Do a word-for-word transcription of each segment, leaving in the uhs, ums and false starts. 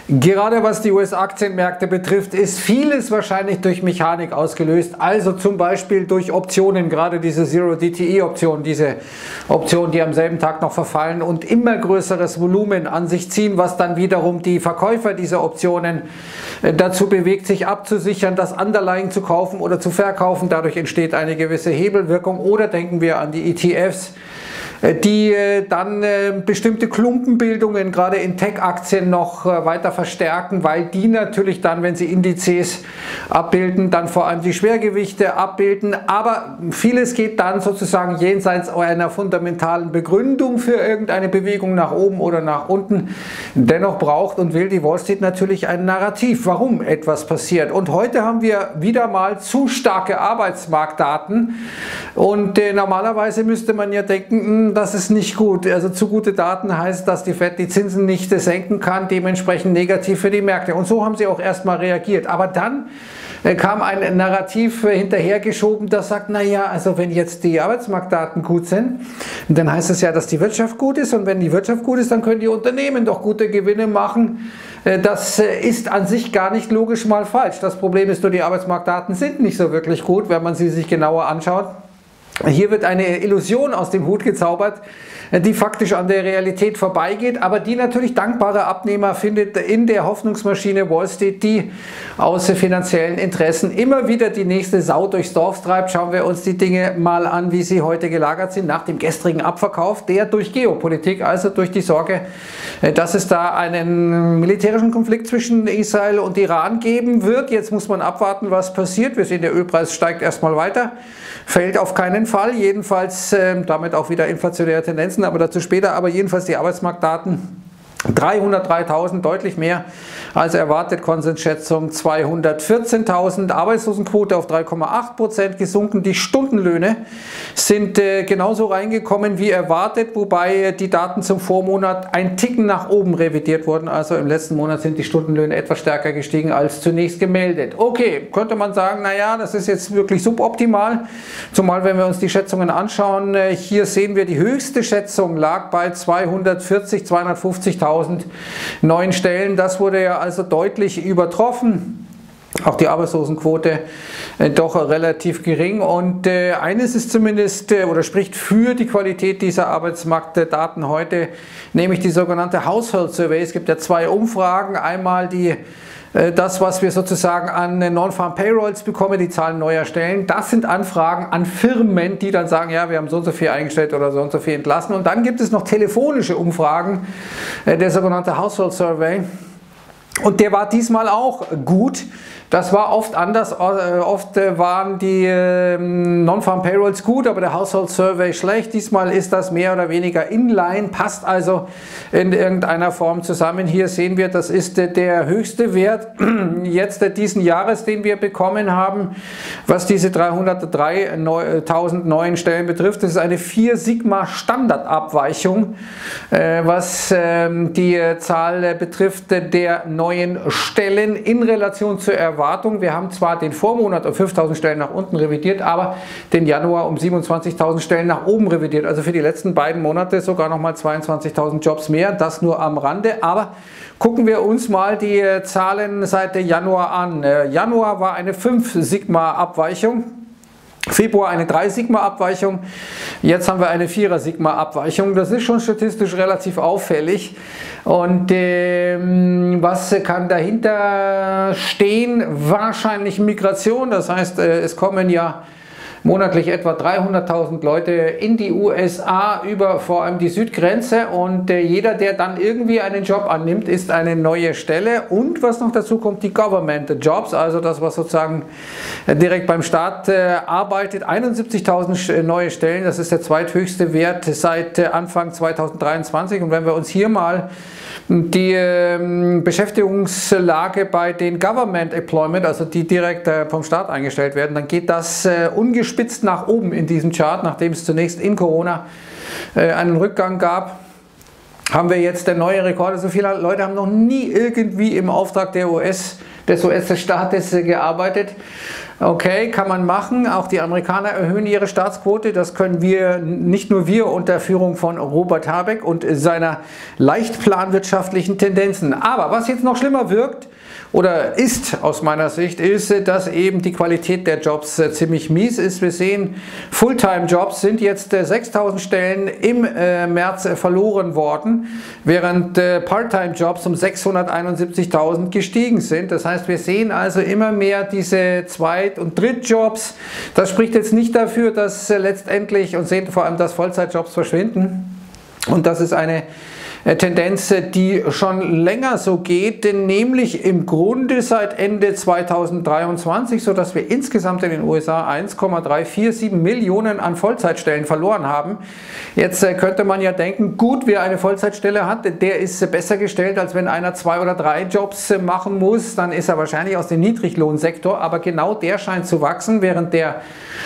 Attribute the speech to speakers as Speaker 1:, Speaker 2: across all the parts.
Speaker 1: Gerade was die U S-Aktienmärkte betrifft, ist vieles wahrscheinlich durch Mechanik ausgelöst, also zum Beispiel durch Optionen, gerade diese Zero-D T E-Optionen, diese Optionen, die am selben Tag noch verfallen und immer größeres Volumen an sich ziehen, was dann wiederum die Verkäufer dieser Optionen dazu bewegt, sich abzusichern, das Underlying zu kaufen oder zu verkaufen. Dadurch entsteht eine gewisse Hebelwirkung. Oder denken wir an die E T Fs, die dann bestimmte Klumpenbildungen gerade in Tech-Aktien noch weiter verstärken, weil die natürlich dann, wenn sie Indizes abbilden, dann vor allem die Schwergewichte abbilden. Aber vieles geht dann sozusagen jenseits einer fundamentalen Begründung für irgendeine Bewegung nach oben oder nach unten. Dennoch braucht und will die Wall Street natürlich ein Narrativ, warum etwas passiert. Und heute haben wir wieder mal zu starke Arbeitsmarktdaten. Und äh, normalerweise müsste man ja denken, das ist nicht gut. Also zu gute Daten heißt, dass die Fed die Zinsen nicht senken kann, dementsprechend negativ für die Märkte. Und so haben sie auch erstmal reagiert. Aber dann kam ein Narrativ hinterhergeschoben, das sagt, naja, also wenn jetzt die Arbeitsmarktdaten gut sind, dann heißt es ja, dass die Wirtschaft gut ist. Und wenn die Wirtschaft gut ist, dann können die Unternehmen doch gute Gewinne machen. Das ist an sich gar nicht logisch mal falsch. Das Problem ist nur, die Arbeitsmarktdaten sind nicht so wirklich gut, wenn man sie sich genauer anschaut. Hier wird eine Illusion aus dem Hut gezaubert, die faktisch an der Realität vorbeigeht, aber die natürlich dankbare Abnehmer findet in der Hoffnungsmaschine Wall Street, die aus finanziellen Interessen immer wieder die nächste Sau durchs Dorf treibt. Schauen wir uns die Dinge mal an, wie sie heute gelagert sind, nach dem gestrigen Abverkauf, der durch Geopolitik, also durch die Sorge, dass es da einen militärischen Konflikt zwischen Israel und Iran geben wird. Jetzt muss man abwarten, was passiert. Wir sehen, der Ölpreis steigt erstmal weiter, fällt auf keinen Fall, jedenfalls äh, damit auch wieder inflationäre Tendenzen, aber dazu später. Aber jedenfalls die Arbeitsmarktdaten, dreihundertdreitausend, deutlich mehr als erwartet, Konsensschätzung zweihundertvierzehntausend, Arbeitslosenquote auf drei Komma acht Prozent gesunken, die Stundenlöhne sind äh, genauso reingekommen wie erwartet, wobei die Daten zum Vormonat ein Ticken nach oben revidiert wurden, also im letzten Monat sind die Stundenlöhne etwas stärker gestiegen als zunächst gemeldet. Okay, könnte man sagen, naja, das ist jetzt wirklich suboptimal, zumal wenn wir uns die Schätzungen anschauen, äh, hier sehen wir, die höchste Schätzung lag bei zweihundertvierzig, zweihundertfünfzigtausend neuen Stellen. Das wurde ja also deutlich übertroffen. Auch die Arbeitslosenquote äh, doch relativ gering. Und äh, eines ist zumindest äh, oder spricht für die Qualität dieser Arbeitsmarktdaten heute, nämlich die sogenannte Household Survey. Es gibt ja zwei Umfragen. Einmal die das, was wir sozusagen an Non-Farm Payrolls bekommen, die Zahlen neuer Stellen, das sind Anfragen an Firmen, die dann sagen, ja, wir haben so und so viel eingestellt oder so und so viel entlassen. Und dann gibt es noch telefonische Umfragen, der sogenannte Household Survey. Und der war diesmal auch gut. Das war oft anders. Oft waren die Non-Farm Payrolls gut, aber der Household Survey schlecht. Diesmal ist das mehr oder weniger inline, passt also in irgendeiner Form zusammen. Hier sehen wir, das ist der höchste Wert jetzt diesen Jahres, den wir bekommen haben, was diese dreihundertdreitausend neuen Stellen betrifft. Das ist eine vier Sigma Standardabweichung, was die Zahl betrifft der neuen Stellen in Relation zur Erwartung. Wir haben zwar den Vormonat um fünftausend Stellen nach unten revidiert, aber den Januar um siebenundzwanzigtausend Stellen nach oben revidiert. Also für die letzten beiden Monate sogar nochmal zweiundzwanzigtausend Jobs mehr. Das nur am Rande. Aber gucken wir uns mal die Zahlen seit Januar an. Januar war eine fünf Sigma Abweichung. Februar eine drei Sigma Abweichung, jetzt haben wir eine vierer Sigma Abweichung. Das ist schon statistisch relativ auffällig. Und ähm, was kann dahinter stehen? Wahrscheinlich Migration, das heißt, äh, es kommen ja monatlich etwa dreihunderttausend Leute in die U S A über vor allem die Südgrenze und äh, jeder, der dann irgendwie einen Job annimmt, ist eine neue Stelle. Und was noch dazu kommt, die Government Jobs, also das, was sozusagen äh, direkt beim Staat äh, arbeitet, einundsiebzigtausend neue Stellen, das ist der zweithöchste Wert seit äh, Anfang zweitausenddreiundzwanzig. Und wenn wir uns hier mal die äh, Beschäftigungslage bei den Government Employment, also die direkt äh, vom Staat eingestellt werden, dann geht das äh, ungespitzt nach oben in diesem Chart, nachdem es zunächst in Corona äh, einen Rückgang gab. Haben wir jetzt der neue Rekord. So viele Leute haben noch nie irgendwie im Auftrag der U S des U S-Staates gearbeitet. Okay, kann man machen. Auch die Amerikaner erhöhen ihre Staatsquote. Das können wir, nicht nur wir, unter Führung von Robert Habeck und seiner leicht planwirtschaftlichen Tendenzen. Aber was jetzt noch schlimmer wirkt, oder ist aus meiner Sicht, ist, dass eben die Qualität der Jobs ziemlich mies ist. Wir sehen, Fulltime-Jobs sind jetzt sechstausend Stellen im März verloren worden, während Part-Time-Jobs um sechshunderteinundsiebzigtausend gestiegen sind. Das heißt, wir sehen also immer mehr diese Zweit- und Drittjobs. Das spricht jetzt nicht dafür, dass letztendlich, und sehen vor allem, dass Vollzeitjobs verschwinden. Und das ist eine Tendenz, die schon länger so geht, denn nämlich im Grunde seit Ende zweitausenddreiundzwanzig, sodass wir insgesamt in den U S A eins Komma dreihundertsiebenundvierzig Millionen an Vollzeitstellen verloren haben. Jetzt könnte man ja denken, gut, wer eine Vollzeitstelle hat, der ist besser gestellt, als wenn einer zwei oder drei Jobs machen muss, dann ist er wahrscheinlich aus dem Niedriglohnsektor, aber genau der scheint zu wachsen, während der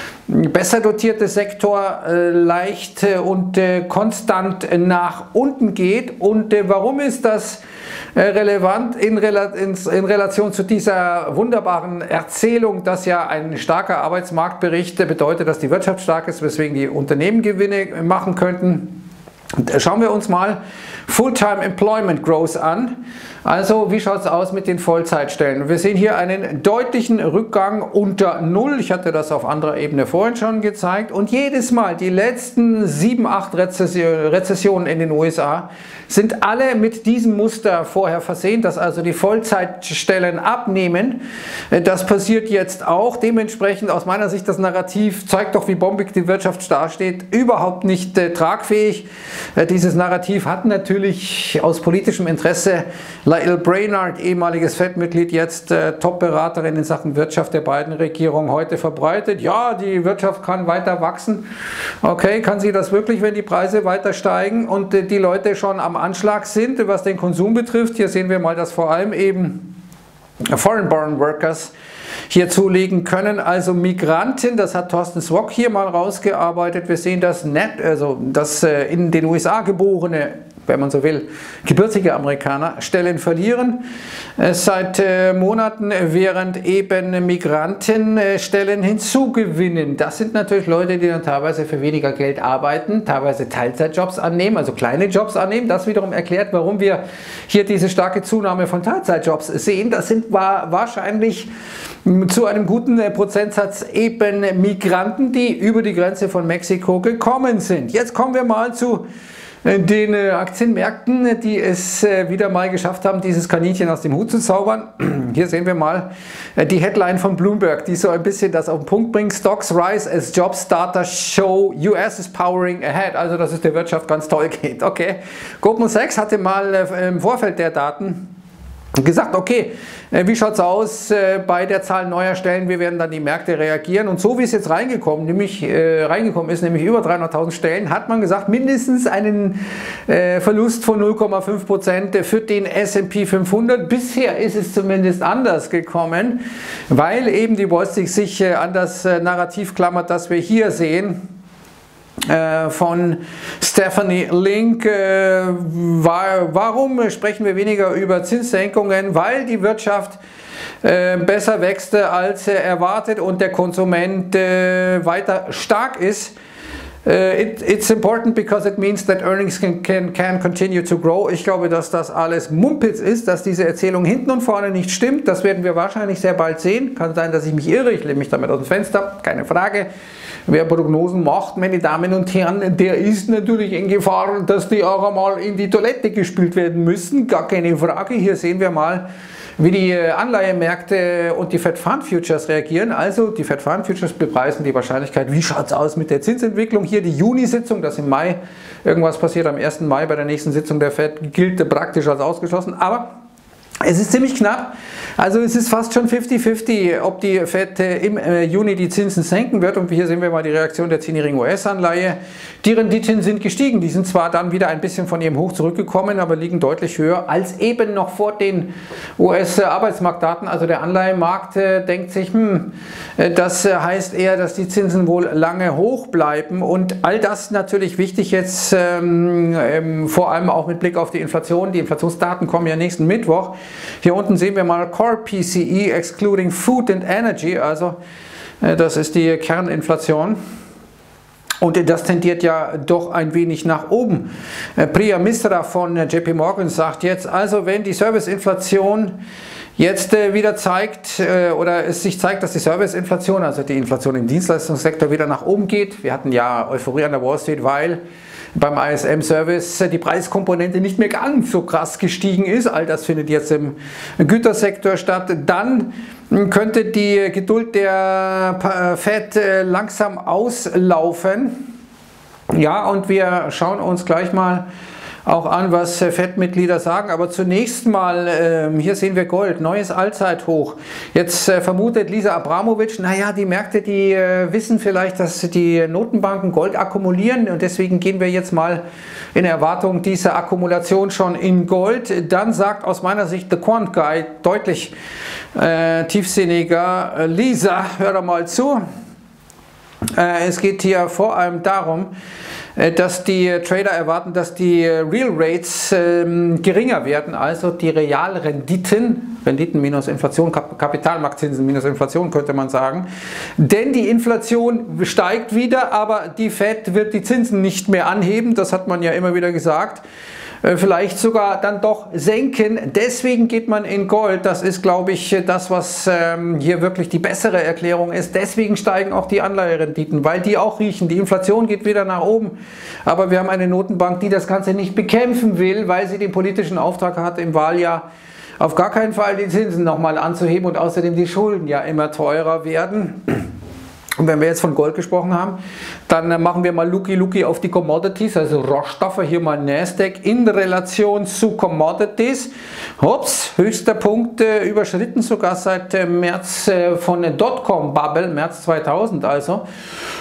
Speaker 1: besser dotierte Sektor äh, leicht äh, und äh, konstant nach unten geht. Und äh, warum ist das äh, relevant in, Rela in, in Relation zu dieser wunderbaren Erzählung, dass ja ein starker Arbeitsmarktbericht äh, bedeutet, dass die Wirtschaft stark ist, weswegen die Unternehmen Gewinne machen könnten? Schauen wir uns mal Full-Time Employment Growth an. Also wie schaut es aus mit den Vollzeitstellen? Wir sehen hier einen deutlichen Rückgang unter Null. Ich hatte das auf anderer Ebene vorhin schon gezeigt. Und jedes Mal, die letzten sieben, acht Rezessionen in den U S A sind alle mit diesem Muster vorher versehen, dass also die Vollzeitstellen abnehmen. Das passiert jetzt auch. Dementsprechend aus meiner Sicht das Narrativ zeigt doch, wie bombig die Wirtschaft dasteht, überhaupt nicht äh, tragfähig. Äh, dieses Narrativ hat natürlich aus politischem Interesse Lael Brainard, ehemaliges Fed-Mitglied, jetzt äh, Top-Beraterin in Sachen Wirtschaft der beiden Regierungen, heute verbreitet. Ja, die Wirtschaft kann weiter wachsen. Okay, kann sie das wirklich, wenn die Preise weiter steigen und äh, die Leute schon am Anschlag sind, was den Konsum betrifft? Hier sehen wir mal, dass vor allem eben Foreign-Born Workers hier zulegen können, also Migranten, das hat Thorsten Swock hier mal rausgearbeitet. Wir sehen das Net, also das äh, in den U S A geborene, wenn man so will, gebürtige Amerikaner Stellen verlieren äh, seit äh, Monaten, während eben Migranten äh, Stellen hinzugewinnen. Das sind natürlich Leute, die dann teilweise für weniger Geld arbeiten, teilweise Teilzeitjobs annehmen, also kleine Jobs annehmen. Das wiederum erklärt, warum wir hier diese starke Zunahme von Teilzeitjobs sehen. Das sind war wahrscheinlich zu einem guten Prozentsatz eben Migranten, die über die Grenze von Mexiko gekommen sind. Jetzt kommen wir mal zu den Aktienmärkten, die es wieder mal geschafft haben, dieses Kaninchen aus dem Hut zu zaubern. Hier sehen wir mal die Headline von Bloomberg, die so ein bisschen das auf den Punkt bringt. Stocks rise as job starters show U S is powering ahead. Also, dass es der Wirtschaft ganz toll geht. Okay. Goldman Sachs hatte mal im Vorfeld der Daten gesagt, okay, wie schaut es aus bei der Zahl neuer Stellen, wie werden dann die Märkte reagieren? Und so wie es jetzt reingekommen, nämlich, äh, reingekommen ist, nämlich über dreihunderttausend Stellen, hat man gesagt, mindestens einen äh, Verlust von null Komma fünf Prozent für den S und P fünfhundert. Bisher ist es zumindest anders gekommen, weil eben die Wall Street sich äh, an das äh, Narrativ klammert, das wir hier sehen. Von Stephanie Link. Warum sprechen wir weniger über Zinssenkungen? Weil die Wirtschaft besser wächst als erwartet und der Konsument weiter stark ist. It, it's important because it means that earnings can, can, can continue to grow. Ich glaube, dass das alles Mumpitz ist, dass diese Erzählung hinten und vorne nicht stimmt. Das werden wir wahrscheinlich sehr bald sehen. Kann sein, dass ich mich irre. Ich lehne mich damit aus dem Fenster. Keine Frage. Wer Prognosen macht, meine Damen und Herren, der ist natürlich in Gefahr, dass die auch einmal in die Toilette gespült werden müssen. Gar keine Frage. Hier sehen wir mal, wie die Anleihemärkte und die Fed Fund Futures reagieren. Also die Fed Fund Futures bepreisen die Wahrscheinlichkeit, wie schaut es aus mit der Zinsentwicklung. Hier die Juni-Sitzung, das im Mai irgendwas passiert, am ersten Mai bei der nächsten Sitzung der Fed, gilt praktisch als ausgeschlossen. Aber es ist ziemlich knapp, also es ist fast schon fifty fifty, ob die Fed im Juni die Zinsen senken wird. Und hier sehen wir mal die Reaktion der zehnjährigen U S-Anleihe. Die Renditen sind gestiegen, die sind zwar dann wieder ein bisschen von ihrem Hoch zurückgekommen, aber liegen deutlich höher als eben noch vor den U S-Arbeitsmarktdaten. Also der Anleihenmarkt denkt sich, hm, das heißt eher, dass die Zinsen wohl lange hoch bleiben. Und all das natürlich wichtig jetzt, ähm, ähm, vor allem auch mit Blick auf die Inflation. Die Inflationsdaten kommen ja nächsten Mittwoch. Hier unten sehen wir mal Core P C E excluding Food and Energy, also äh, das ist die Kerninflation. Und das tendiert ja doch ein wenig nach oben. Priya Misra von J P Morgan sagt jetzt, also wenn die Serviceinflation jetzt äh, wieder zeigt äh, oder es sich zeigt, dass die Serviceinflation, also die Inflation im Dienstleistungssektor wieder nach oben geht. Wir hatten ja Euphorie an der Wall Street, weil beim I S M-Service die Preiskomponente nicht mehr ganz so krass gestiegen ist. All das findet jetzt im Gütersektor statt. Dann könnte die Geduld der Fed langsam auslaufen. Ja, und wir schauen uns gleich mal auch an, was Fed-Mitglieder sagen. Aber zunächst mal, äh, hier sehen wir Gold, neues Allzeithoch. Jetzt äh, vermutet Lisa Abramowitsch, naja, die Märkte, die äh, wissen vielleicht, dass die Notenbanken Gold akkumulieren und deswegen gehen wir jetzt mal in Erwartung dieser Akkumulation schon in Gold. Dann sagt aus meiner Sicht The Quant Guy deutlich äh, tiefsinniger, äh, Lisa, hör doch mal zu. Äh, es geht hier vor allem darum, dass die Trader erwarten, dass die Real Rates ähm, geringer werden, also die Realrenditen, Renditen minus Inflation, Kap Kapitalmarktzinsen minus Inflation könnte man sagen, denn die Inflation steigt wieder, aber die Fed wird die Zinsen nicht mehr anheben, das hat man ja immer wieder gesagt. Vielleicht sogar dann doch senken. Deswegen geht man in Gold. Das ist, glaube ich, das, was ähm, hier wirklich die bessere Erklärung ist. Deswegen steigen auch die Anleiherenditen, weil die auch riechen. Die Inflation geht wieder nach oben. Aber wir haben eine Notenbank, die das Ganze nicht bekämpfen will, weil sie den politischen Auftrag hat, im Wahljahr auf gar keinen Fall die Zinsen nochmal anzuheben und außerdem die Schulden ja immer teurer werden. Und wenn wir jetzt von Gold gesprochen haben, dann machen wir mal Luki Luki auf die Commodities, also Rohstoffe, hier mal Nasdaq in Relation zu Commodities. Hops, höchster Punkt äh, überschritten, sogar seit äh, März äh, von der Dotcom-Bubble, März zweitausend also.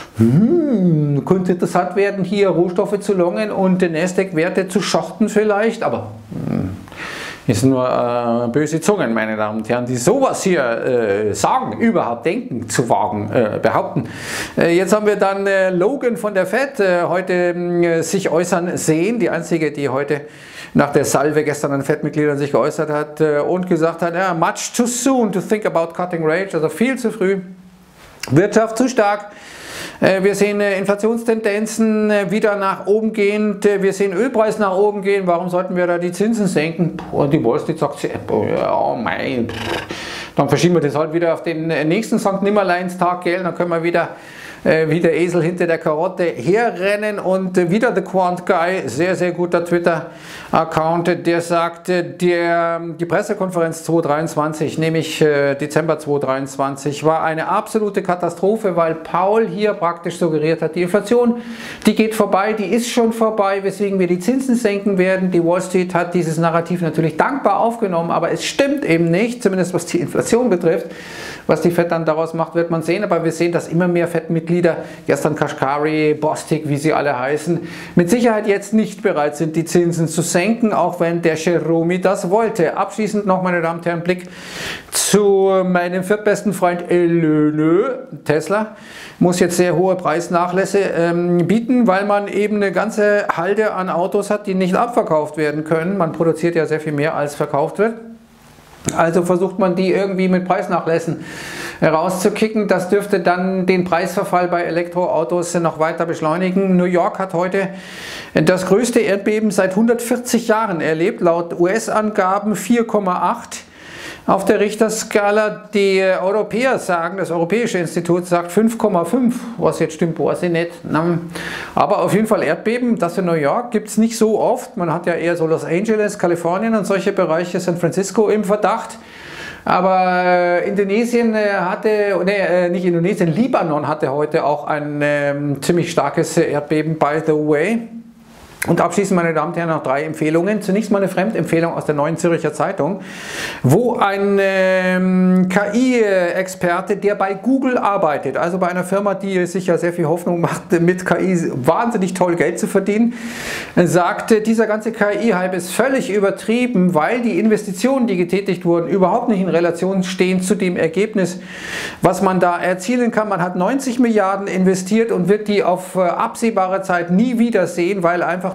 Speaker 1: Hm, könnte interessant werden, hier Rohstoffe zu longen und äh, Nasdaq-Werte zu shorten vielleicht, aber... Hm. Es sind nur äh, böse Zungen, meine Damen und Herren, die sowas hier äh, sagen, überhaupt denken zu wagen, äh, behaupten. Äh, jetzt haben wir dann äh, Logan von der Fed äh, heute äh, sich äußern sehen, die einzige, die heute nach der Salve gestern an Fed-Mitgliedern sich geäußert hat äh, und gesagt hat, ja, much too soon to think about cutting rates, also viel zu früh, Wirtschaft zu stark. Wir sehen Inflationstendenzen wieder nach oben gehend, wir sehen Ölpreis nach oben gehen, warum sollten wir da die Zinsen senken? Und die Wall Street sagt, oh mein, dann verschieben wir das halt wieder auf den nächsten Sankt Nimmerleinstag, gell? Dann können wir wieder wie der Esel hinter der Karotte herrennen und wieder The Quant Guy, sehr, sehr guter Twitter-Account, der sagt, der, die Pressekonferenz zweitausenddreiundzwanzig, nämlich Dezember zweitausenddreiundzwanzig, war eine absolute Katastrophe, weil Paul hier praktisch suggeriert hat, die Inflation, die geht vorbei, die ist schon vorbei, weswegen wir die Zinsen senken werden. Die Wall Street hat dieses Narrativ natürlich dankbar aufgenommen, aber es stimmt eben nicht, zumindest was die Inflation betrifft. Was die Fed dann daraus macht, wird man sehen, aber wir sehen, dass immer mehr Fed-Mitglieder, gestern Kashkari, Bostic, wie sie alle heißen, mit Sicherheit jetzt nicht bereit sind, die Zinsen zu senken, auch wenn der Jerome das wollte. Abschließend noch, meine Damen und Herren, Blick zu meinem viertbesten Freund Elöne. Tesla muss jetzt sehr hohe Preisnachlässe ähm, bieten, weil man eben eine ganze Halde an Autos hat, die nicht abverkauft werden können. Man produziert ja sehr viel mehr, als verkauft wird. Also versucht man die irgendwie mit Preisnachlässen rauszukicken. Das dürfte dann den Preisverfall bei Elektroautos noch weiter beschleunigen. New York hat heute das größte Erdbeben seit hundertvierzig Jahren erlebt, laut U S-Angaben vier Komma acht. Auf der Richterskala, die Europäer sagen, das Europäische Institut sagt fünf Komma fünf, was jetzt stimmt, weiß ich nicht. Aber auf jeden Fall Erdbeben, das in New York gibt es nicht so oft. Man hat ja eher so Los Angeles, Kalifornien und solche Bereiche, San Francisco im Verdacht. Aber äh, Indonesien äh, hatte, nee, äh, nicht Indonesien, Libanon hatte heute auch ein äh, ziemlich starkes Erdbeben, by the way. Und abschließend, meine Damen und Herren, noch drei Empfehlungen. Zunächst mal eine Fremdempfehlung aus der Neuen Zürcher Zeitung, wo ein ähm, K I-Experte, der bei Google arbeitet, also bei einer Firma, die sich ja sehr viel Hoffnung macht, mit K I wahnsinnig toll Geld zu verdienen, sagte, dieser ganze K I-Hype ist völlig übertrieben, weil die Investitionen, die getätigt wurden, überhaupt nicht in Relation stehen zu dem Ergebnis, was man da erzielen kann. Man hat neunzig Milliarden investiert und wird die auf äh, absehbare Zeit nie wiedersehen, weil einfach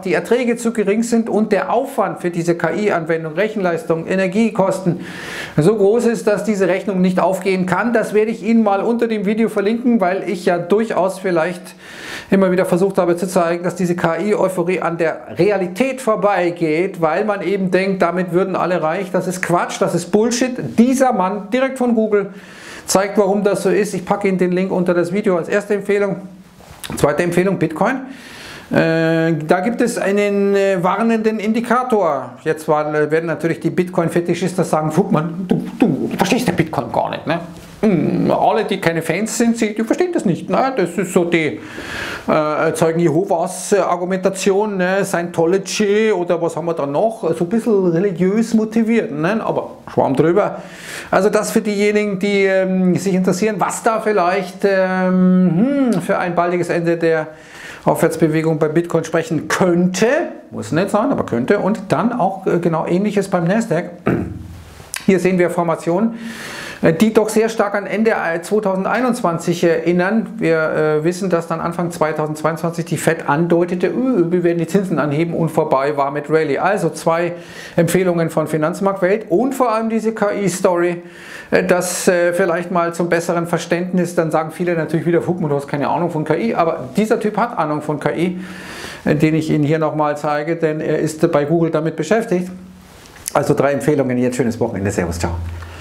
Speaker 1: die Erträge zu gering sind und der Aufwand für diese K I-Anwendung, Rechenleistung, Energiekosten so groß ist, dass diese Rechnung nicht aufgehen kann. Das werde ich Ihnen mal unter dem Video verlinken, weil ich ja durchaus vielleicht immer wieder versucht habe zu zeigen, dass diese K I-Euphorie an der Realität vorbeigeht, weil man eben denkt, damit würden alle reich. Das ist Quatsch, das ist Bullshit. Dieser Mann direkt von Google zeigt, warum das so ist. Ich packe Ihnen den Link unter das Video als erste Empfehlung. Zweite Empfehlung, Bitcoin. Äh, da gibt es einen äh, warnenden Indikator. Jetzt war, äh, werden natürlich die Bitcoin-Fetischisten sagen, guck mal, du, du, du verstehst den Bitcoin gar nicht, ne? Hm, alle, die keine Fans sind, die, die verstehen das nicht. Ne? Das ist so die äh, Zeugen Jehovas äh, Argumentation, ne? Scientology oder was haben wir da noch? So ein bisschen religiös motiviert, ne? Aber Schwamm drüber. Also das für diejenigen, die ähm, sich interessieren, was da vielleicht ähm, hm, für ein baldiges Ende der Aufwärtsbewegung bei Bitcoin sprechen könnte, muss nicht sein, aber könnte, und dann auch äh, genau ähnliches beim Nasdaq. Hier sehen wir Formationen, die doch sehr stark an Ende zweitausendeinundzwanzig erinnern. Wir äh, wissen, dass dann Anfang zweitausendzweiundzwanzig die Fed andeutete, uh, wir werden die Zinsen anheben, und vorbei war mit Rallye. Also zwei Empfehlungen von Finanzmarktwelt und vor allem diese K I-Story, äh, das äh, vielleicht mal zum besseren Verständnis. Dann sagen viele natürlich wieder, guck mal, du hast keine Ahnung von K I, aber dieser Typ hat Ahnung von K I, äh, den ich Ihnen hier nochmal zeige, denn er ist bei Google damit beschäftigt. Also drei Empfehlungen, jetzt schönes Wochenende, servus, ciao.